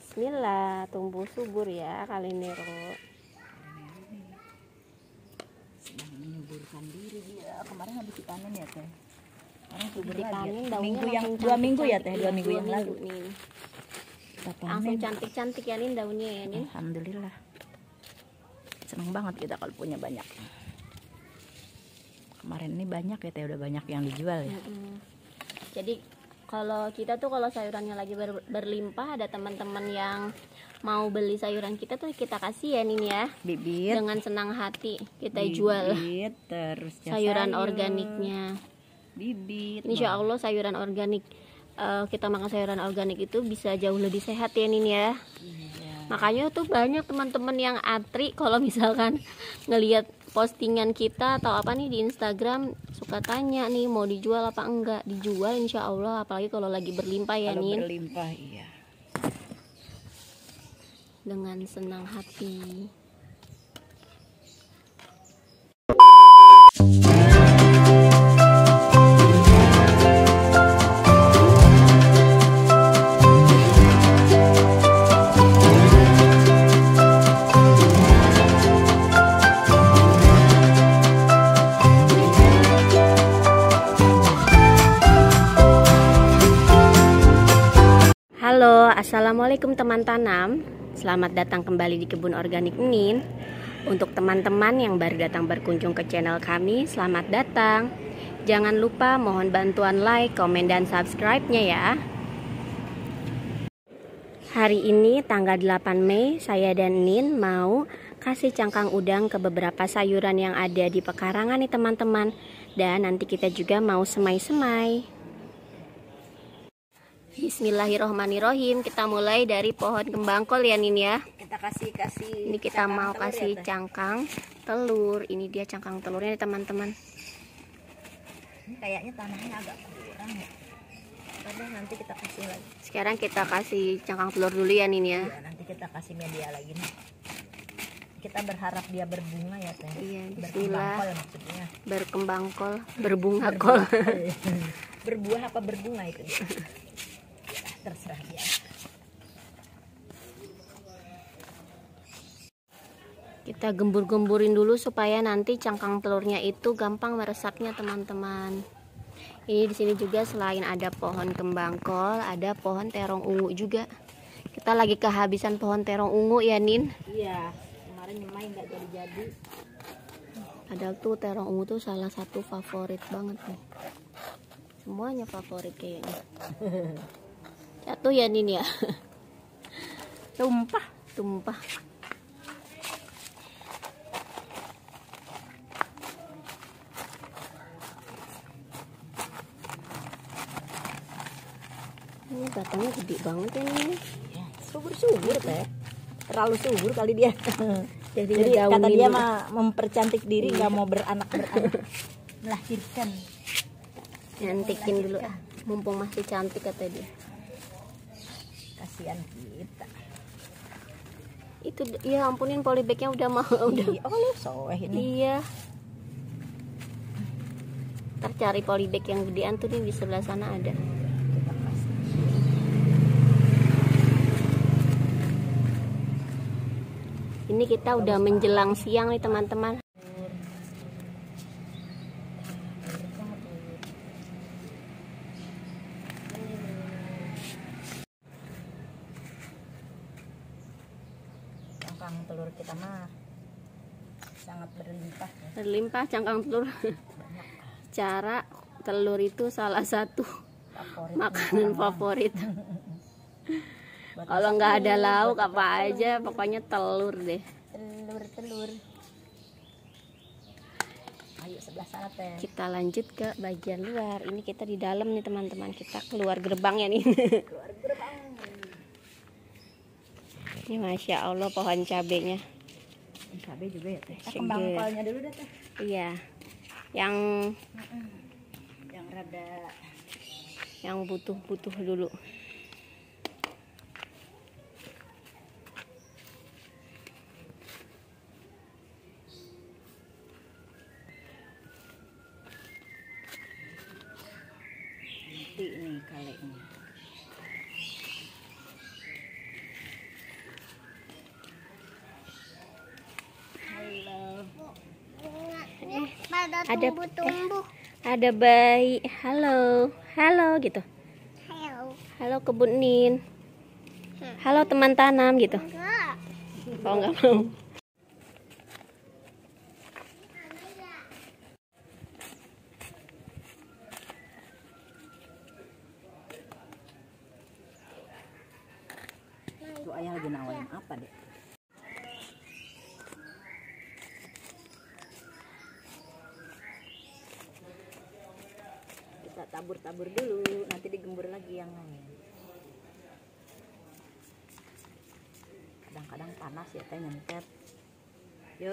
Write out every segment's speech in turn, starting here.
Bismillah, tumbuh subur ya kali ini Ro. Sedang menyuburkan diri dia. Kemarin habis dipanen ya teh. Sekarang subur Dipanen lagi. daunnya Dua minggu ya teh, 2 minggu yang lalu. Nih. Kita Langsung panen. cantik-cantik ya Nin daunnya ya Nin. Alhamdulillah. Seneng banget kita kalau punya banyak. Kemarin ini banyak ya teh, udah banyak yang dijual ya. Jadi kalau kita tuh kalau sayurannya lagi berlimpah, ada teman-teman yang mau beli sayuran kita tuh kita kasih ya Nin ya. Bibit. Dengan senang hati kita jual terus sayuran organiknya. Bibit. Insya Allah sayuran organik, kita makan sayuran organik itu bisa jauh lebih sehat ya Nin ya. Makanya tuh banyak teman-teman yang antri kalau misalkan ngelihat postingan kita atau apa nih di Instagram, suka tanya nih mau dijual apa enggak. Dijual insya Allah, apalagi kalau lagi berlimpah ya Kalau Nin. berlimpah iya. Dengan senang hati. Halo, assalamualaikum teman tanam. Selamat datang kembali di kebun organik Nin. Untuk teman-teman yang baru datang berkunjung ke channel kami, selamat datang. Jangan lupa mohon bantuan like, komen, dan subscribe-nya ya. Hari ini tanggal 8 Mei, saya dan Nin mau kasih cangkang udang ke beberapa sayuran yang ada di pekarangan nih teman-teman. Dan nanti kita juga mau semai-semai. Bismillahirrohmanirrohim. Kita mulai dari pohon kembang kol ya Nin ya. Kita kasih Ini kita mau kasih cangkang telur. Ini dia cangkang telurnya nih teman-teman. Ini kayaknya tanahnya agak kurang ya. Tapi nanti kita kasih lagi. Sekarang kita kasih cangkang telur dulu ya Nin ya. Iya, nanti kita kasih media lagi nih. Kita berharap dia berbunga ya teh. Iya, Berkembang bismillah. kol maksudnya. Berkembang kol, berbunga kol. Berbuah apa berbunga itu dia. Terserah dia. Kita gembur-gemburin dulu supaya nanti cangkang telurnya itu gampang meresapnya teman-teman. Ini di sini juga selain ada pohon kembang kol, ada pohon terong ungu juga. Kita lagi kehabisan pohon terong ungu ya Nin. Iya, kemarin nyemai nggak jadi-jadi. Padahal tuh terong ungu tuh salah satu favorit banget nih. Semuanya favorit kayaknya. Jatuh ya Nin ya. Tumpah. Ini batangnya gede banget ya Nin. Ya, subur teh. Terlalu subur kali dia. Jadi kata dia dulu. mah mempercantik diri, nggak mau beranak melahirkan. Nyantikin dulu mumpung masih cantik kata dia. Kasihan kita. Itu ya ampunin polybagnya udah mau udah. Oh lu soeh ini. Iya. Ntar cari polybag yang gedean tuh nih di sebelah sana ada. Kita kasih. Ini kita udah menjelang siang nih teman-teman. Cangkang telur kita mah sangat berlimpah ya. Berlimpah cangkang telur. Cara telur itu salah satu Favorit makanan favorit. Kalau nggak ada lauk apa aja, pokoknya telur deh. telur. Ayo sebelah sana teh. Kita lanjut ke bagian luar. Ini kita di dalam nih teman-teman. Kita keluar gerbangnya nih. Keluar gerbang. Ini masya Allah pohon cabenya. Cabai juga ya teh. Seger. Kembang kolnya dulu deh teh. Iya. Yang Rada yang butuh dulu. ini kalengnya. Ada tumbuh-tumbuh. ada bayi. Halo, halo gitu. Halo. Halo kebun Nin. Halo teman tanam gitu. Enggak. Oh nggak mau. Tuh ayah lagi nawain apa deh? Kita tabur-tabur dulu, nanti digembur lagi yang lain. Kadang-kadang panas ya teh nyentet. Yuk,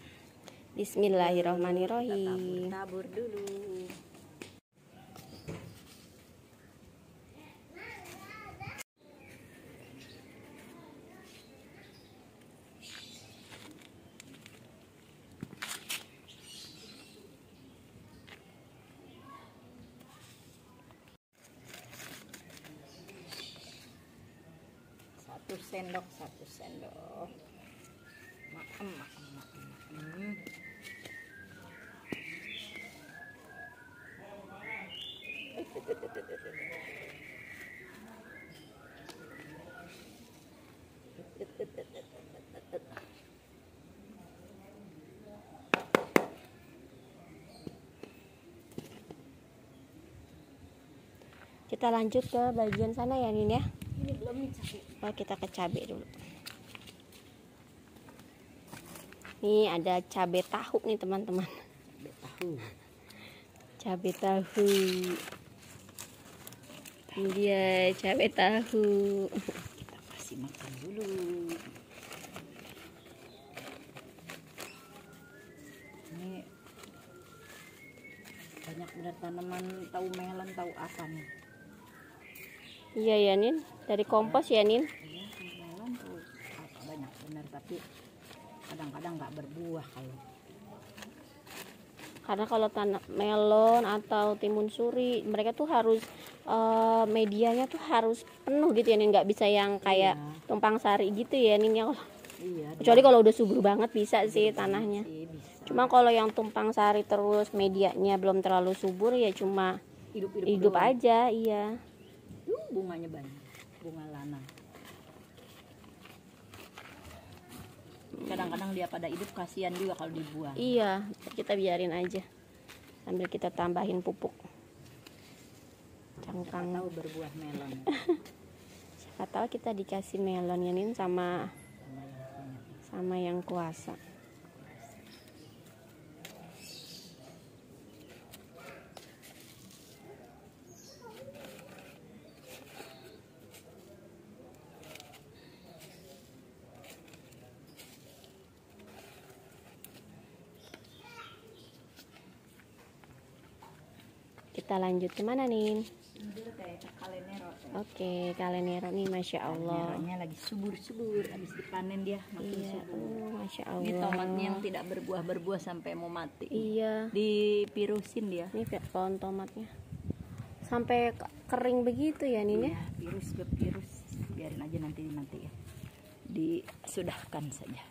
Bismillahirrohmanirrohim. tabur dulu. Satu sendok. Maem. Kita lanjut ke bagian sana ya Nin ya. Ini belum nih cabai. Oh, kita ke cabai dulu. Nih ada cabai tahu nih teman-teman. Cabai tahu. Cabai tahu. Ini dia cabai tahu. Kita kasih makan dulu. Ini banyak benar tanaman tahu melon, tahu apa nih? Iya ya Nin, dari kompos ya Nin. Iya, tahu melon tahu apa banyak benar, tapi kadang-kadang nggak berbuah kalau. Karena kalau tanam melon atau timun suri, mereka tuh harus medianya tuh harus penuh gitu ya Nin, nggak bisa yang kayak tumpang sari gitu ya Nin ya. Iya. Kecuali kalau udah subur banget bisa sih tanahnya. Sih, bisa. Cuma kalau yang tumpang sari terus medianya belum terlalu subur ya cuma hidup doang. aja, iya. Bunganya banyak, bunga lanang. Kadang-kadang dia pada hidup kasihan juga kalau dibuang. Iya, kita biarin aja. Sambil kita tambahin pupuk. Siapa Cangkang. tahu berbuah melon. Siapa tahu kita dikasih melon ya Nin sama yang kuasa. Kita lanjut kemana Nin? Oke, kalenero nih, masya Allah. Kalenero lagi subur-subur, habis dipanen dia makin Iya, subur. masya Ini Allah. tomatnya yang tidak berbuah sampai mau mati. Iya. Dipirusin dia. Ini pohon tomatnya sampai kering begitu ya Nin ya? Iya, pirus. Biarin aja nanti ya. Disudahkan saja.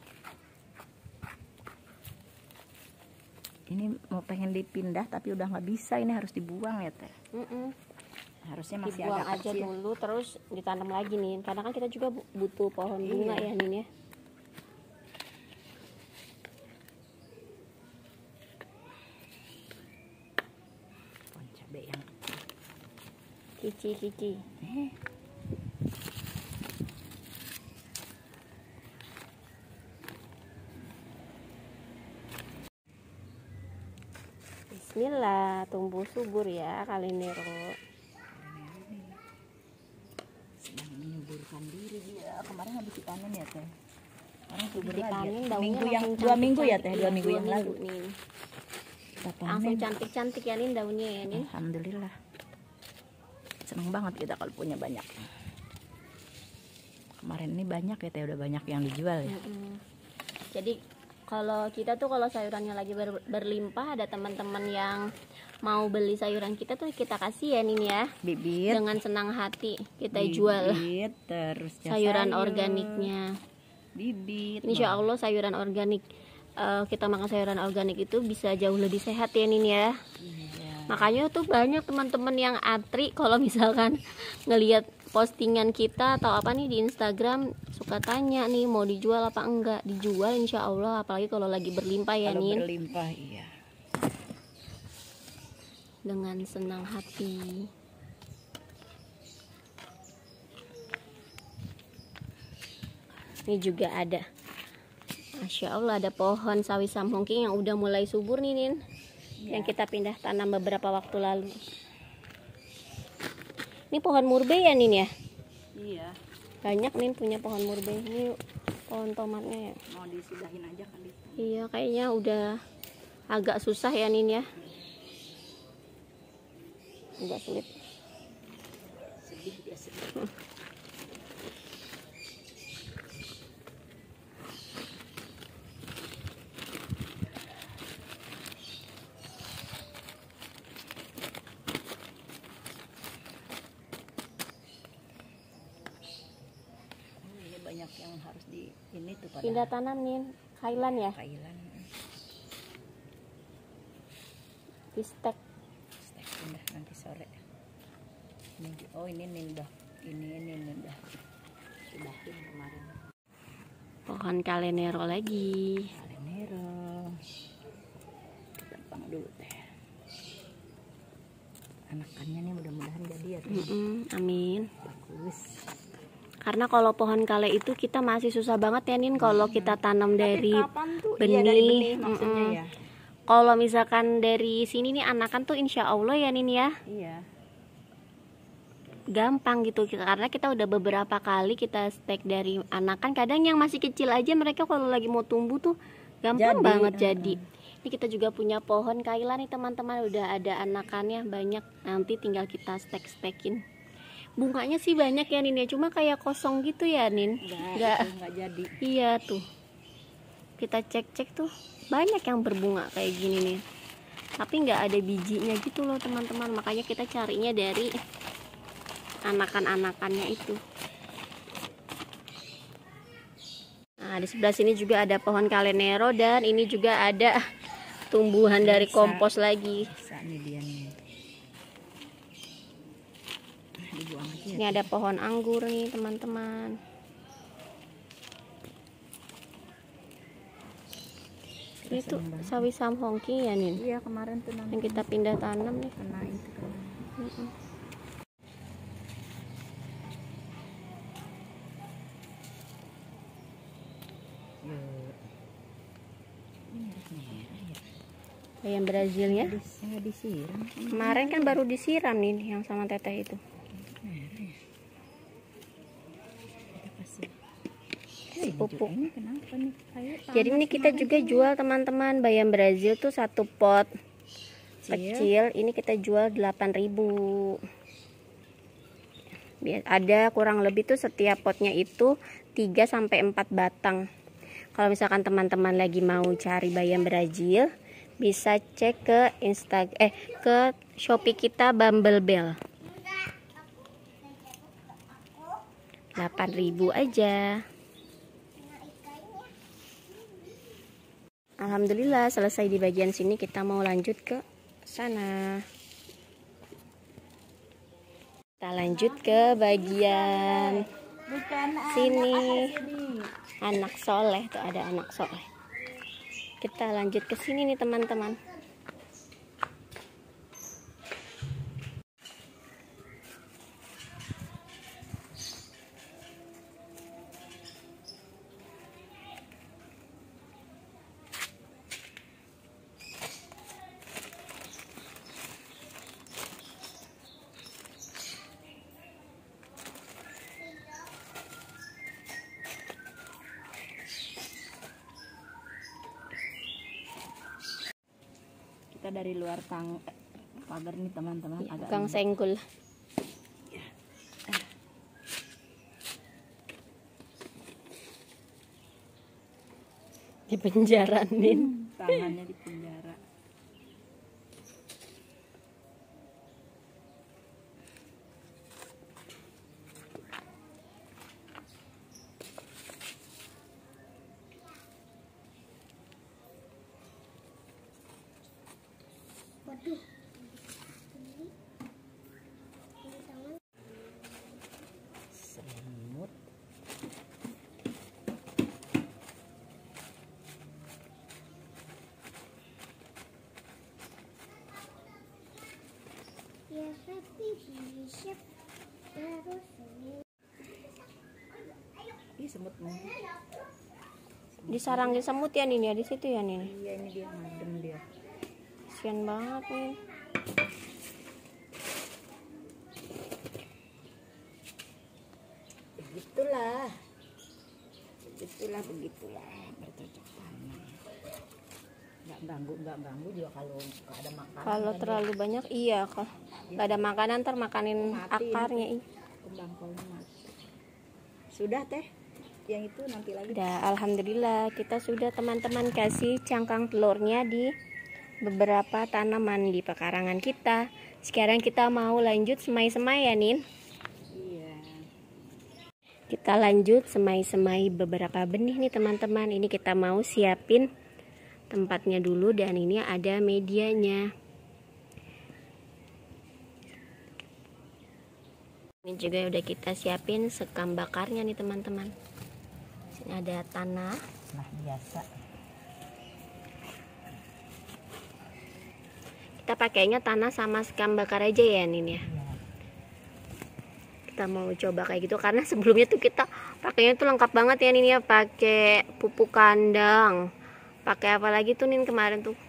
Ini mau pengen dipindah tapi udah nggak bisa, ini harus dibuang ya teh. Harusnya masih Dibuang agak aja kecil. dulu terus ditanam lagi nih. Karena kan kita juga butuh pohon bunga ya Nin ya. Pohon cabai yang Kici. Bismillah, tumbuh subur ya kalenero. sedang menyuburkan diri dia. Kemarin habis dipanen ya teh. Sekarang subur Dipanen lagi. daunnya Dua minggu ya teh, 2 minggu yang lalu. Nih. Kita Langsung panen. cantik-cantik ya Nin daunnya ya Nin. Alhamdulillah. Seneng banget kita kalau punya banyak. Kemarin ini banyak ya teh, udah banyak yang dijual ya. Jadi kalau kita tuh kalau sayurannya lagi berlimpah, ada teman-teman yang mau beli sayuran kita tuh kita kasih ya Nin ya. Bibit. Dengan senang hati kita jual Terus sayuran organiknya. Bibit. Insya Allah sayuran organik kita makan sayuran organik itu bisa jauh lebih sehat ya Nin ya. Makanya tuh banyak teman-teman yang antri kalau misalkan ngelihat postingan kita atau apa nih di Instagram, suka tanya nih mau dijual apa enggak. Dijual insya Allah, apalagi kalau lagi berlimpah ya Kalau Nin. berlimpah, iya. Dengan senang hati. Ini juga ada, Masya Allah, ada pohon sawi samhongking yang udah mulai subur nih Nin, yang kita pindah tanam beberapa waktu lalu. Ini pohon murbei ya Nin ya? Iya. Banyak Nin punya pohon murbei. Ini pohon tomatnya ya. Mau disudahin aja kali. Iya, kayaknya udah agak susah ya Nin ya. Agak sulit. Sedih dia sedih. Banyak yang harus di ini tuh pada Pindah tanam Nin, kailan ya? kailan. Di stek. Stek pindah nanti sore. Ini, oh ini udah ini udah sudahin kemarin. Pohon kalenero lagi. Kalenero. Gampang dulu teh. Anakannya nih mudah-mudahan jadi ya. Amin. Bagus. Karena kalau pohon kale itu kita masih susah banget ya Nin kalau kita tanam dari benih. Iya, dari benih maksudnya ya. Kalau misalkan dari sini nih anakan tuh insya Allah ya Nin ya. Iya. Gampang gitu, karena kita udah beberapa kali kita stek dari anakan. Kadang yang masih kecil aja mereka kalau lagi mau tumbuh tuh gampang banget jadi. Ini kita juga punya pohon kaila nih teman-teman, udah ada anakannya banyak. Nanti tinggal kita stek-stekin. Bunganya sih banyak ya Nin ya, cuma kayak kosong gitu ya Nin. Enggak jadi. Iya tuh. Kita cek-cek tuh banyak yang berbunga kayak gini nih. Tapi nggak ada bijinya gitu loh teman-teman. Makanya kita carinya dari anakan-anakannya itu. Nah, di sebelah sini juga ada pohon kalenero dan ini juga ada tumbuhan dari kompos lagi. Ini dia nih. Ini ada pohon anggur nih teman-teman. Ini tuh sawi samhongking ya Nin? Iya, kemarin tuh yang kita pindah tanam nih. Kena itu kan. Bayam Brazilnya Nggak disiram. kemarin kan baru disiram nih yang sama teteh itu. Si pupuk. Kenapa nih? Jadi ini kita juga jual teman-teman bayam Brazil tuh satu pot kecil. Ini kita jual 8.000. Ada kurang lebih tuh setiap potnya itu 3 sampai 4 batang. Kalau misalkan teman-teman lagi mau cari bayam Brazil, bisa cek ke ke Shopee kita Bumblebell. 8.000 aja. Alhamdulillah selesai di bagian sini, kita mau lanjut ke sana. Kita lanjut ke bagian sini. Anak soleh tuh, ada anak soleh. Kita lanjut ke sini nih teman-teman. Kita dari luar pagar nih teman-teman, Ya, agak Kang Senggul. Di penjara Nin. tangannya di penjara. Selimut. Ih, semutnya. Disarangin semut ya Nin ya, di situ ya Nin. Iya, ini dia ngadem dia. Kasian banget Nin. Begitulah bercocok tanam. Nggak ganggu juga kalau nggak ada makanan. Kalau terlalu banyak iya kok. Nggak ada makanan ntar makanin Mati akarnya. kembang kolnya mati. Sudah teh, yang itu nanti lagi. Udah, alhamdulillah kita sudah teman-teman kasih cangkang telurnya di beberapa tanaman di pekarangan kita. Sekarang kita mau lanjut semai-semai ya Nin. Iya. Kita lanjut semai-semai beberapa benih nih teman-teman. Ini kita mau siapin tempatnya dulu dan ini ada medianya. Ini juga udah kita siapin sekam bakarnya nih teman-teman. Sini ada tanah. Nah, biasa. Kita pakainya tanah sama sekam bakar aja ya Nin ya. Iya. Kita mau coba kayak gitu karena sebelumnya tuh kita pakainya tuh lengkap banget ya Nin ya, pakai pupuk kandang, pakai apa lagi tuh Nin kemarin tuh,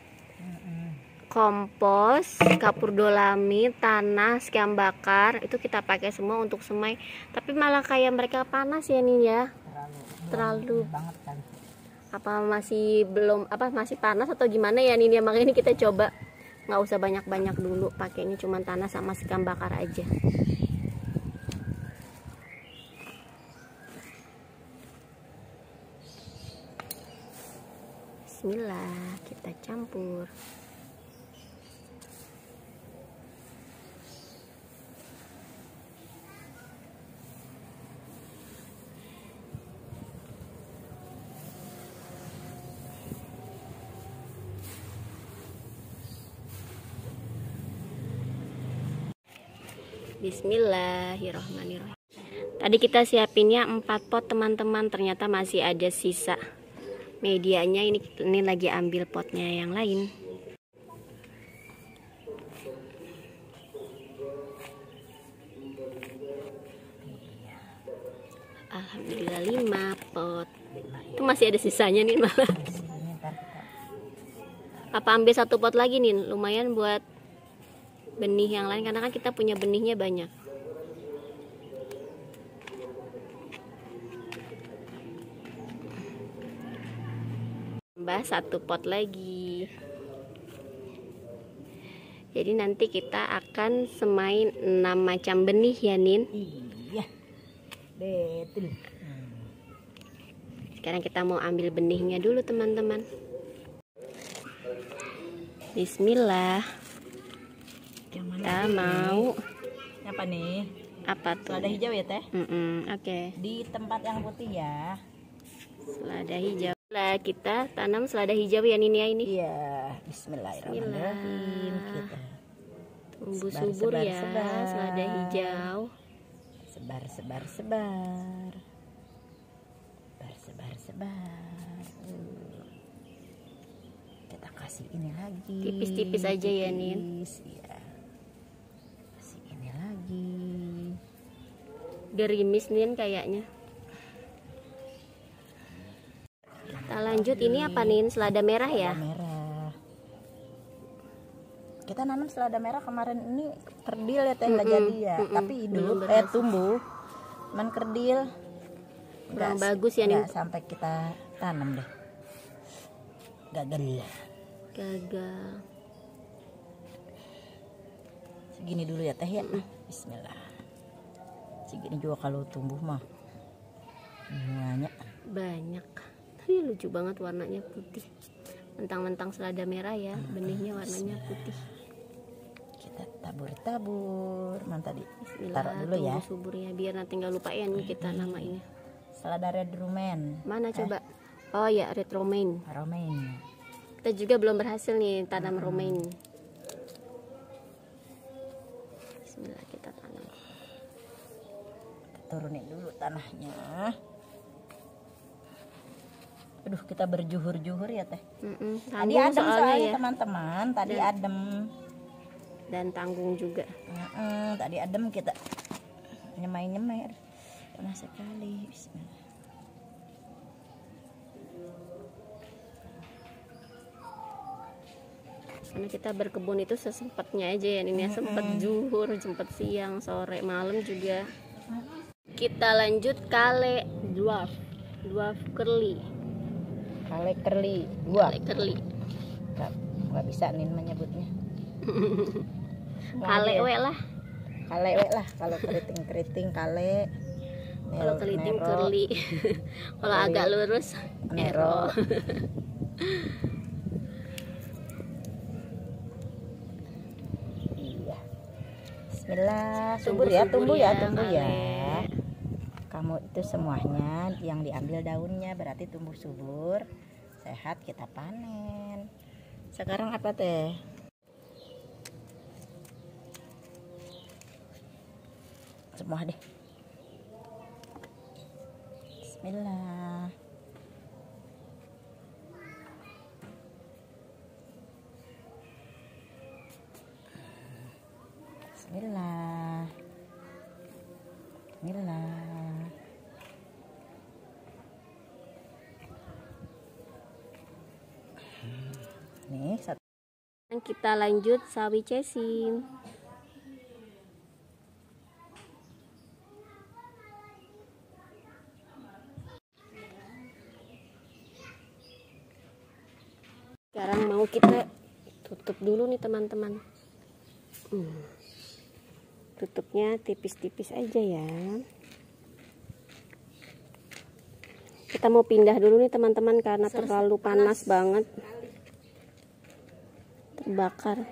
kompos, kapur dolami, tanah, sekam bakar, itu kita pakai semua untuk semai. Tapi malah kayak mereka panas ya Nin ya, terlalu banget kan. apa masih belum apa masih panas atau gimana ya Nin ya, makanya ini kita coba nggak usah banyak-banyak dulu, pakainya cuma tanah sama sekam bakar aja. Bismillah, kita campur. Bismillahirrahmanirrahim. Tadi kita siapinnya 4 pot teman-teman, ternyata masih ada sisa medianya. Ini lagi ambil potnya yang lain. Alhamdulillah 5 pot. Itu masih ada sisanya nih malah. Apa ambil 1 pot lagi nih, lumayan buat benih yang lain karena kan kita punya benihnya banyak. Tambah 1 pot lagi. Jadi nanti kita akan semai 6 macam benih ya Nin. Iya, betul. Sekarang kita mau ambil benihnya dulu teman-teman. Bismillah. Kita mau Apa nih? apa tuh? Selada hijau ya teh? Oke. Di tempat yang putih ya. Selada hijau. Lah kita tanam selada hijau ya Nin ya ini. Iya, bismillahirrahmanirrahim. Kita Tumbuh sebar, subur sebar, ya sebar. selada hijau. sebar. Sebar. Kita kasih ini lagi. Tipis-tipis aja ya Nin. Iya. Kasih ini lagi. Gerimis Nin kayaknya. Kita lanjut, ini apa Nin? Selada merah ya? Selada merah. Kita nanam selada merah kemarin ini kerdil ya teh, nggak jadi ya. Tapi hidup, tumbuh. Cuman kerdil. Kurang bagus ya Nin. Nggak sampai kita tanam deh. Gagal. Segini dulu ya teh ya. Bismillah. Segini juga kalau tumbuh mah banyak. Tapi lucu banget warnanya putih. Mentang-mentang selada merah ya, benihnya warnanya putih. Kita tabur-tabur. Mantap di. Bismillah, Taruh dulu ya. tunggu suburnya biar nanti nggak lupa ya nih kita namainnya. Selada red romaine. Mana coba? Oh ya, red romaine. Romaine. Kita juga belum berhasil nih tanam romaine. turunin dulu tanahnya. Aduh, kita berjuhur-juhur ya teh. Tadi adem soalnya ya, teman-teman. Tadi adem dan tanggung juga. Tadi adem, kita nyemai-nyemai. Panas sekali. Bismillah. Karena kita berkebun itu sesempatnya aja ya, ini sempat zuhur, sempat siang, sore, malam juga. Kita lanjut kale dwarf curly. Kale curly dwarf. Kale curly. Nggak bisa nih menyebutnya. Kale we lah. Kale we lah. Kalau keriting kale. Kalau keriting curly. Kalau agak lurus nero. Bismillah, subur ya, tumbuh ya. Kamu itu semuanya yang diambil daunnya berarti tumbuh subur, sehat, kita panen. Sekarang apa teh? Semua deh. Bismillah. Bismillah. Nih, satu. Kita lanjut sawi cesing. Sekarang mau kita tutup dulu nih teman-teman. Tutupnya tipis-tipis aja ya. Kita mau pindah dulu nih teman-teman karena terlalu panas banget, terbakar.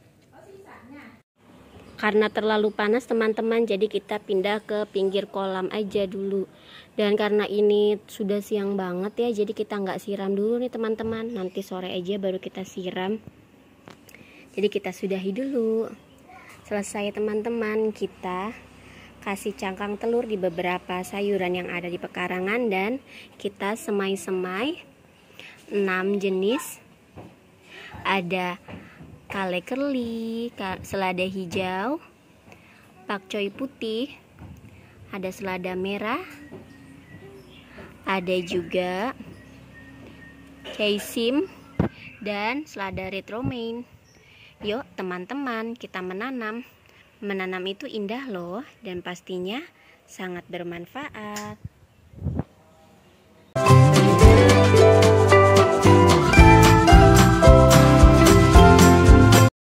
Karena terlalu panas teman-teman, jadi kita pindah ke pinggir kolam aja dulu. Dan karena ini sudah siang banget ya, jadi kita nggak siram dulu nih teman-teman. Nanti sore aja baru kita siram. Jadi kita sudahi dulu. Selesai teman-teman, kita kasih cangkang telur di beberapa sayuran yang ada di pekarangan dan kita semai-semai 6 jenis. Ada kale curly, selada hijau, pakcoy putih, ada selada merah, ada juga sesame dan selada red romaine. Yuk teman-teman, kita menanam. Menanam itu indah loh dan pastinya sangat bermanfaat.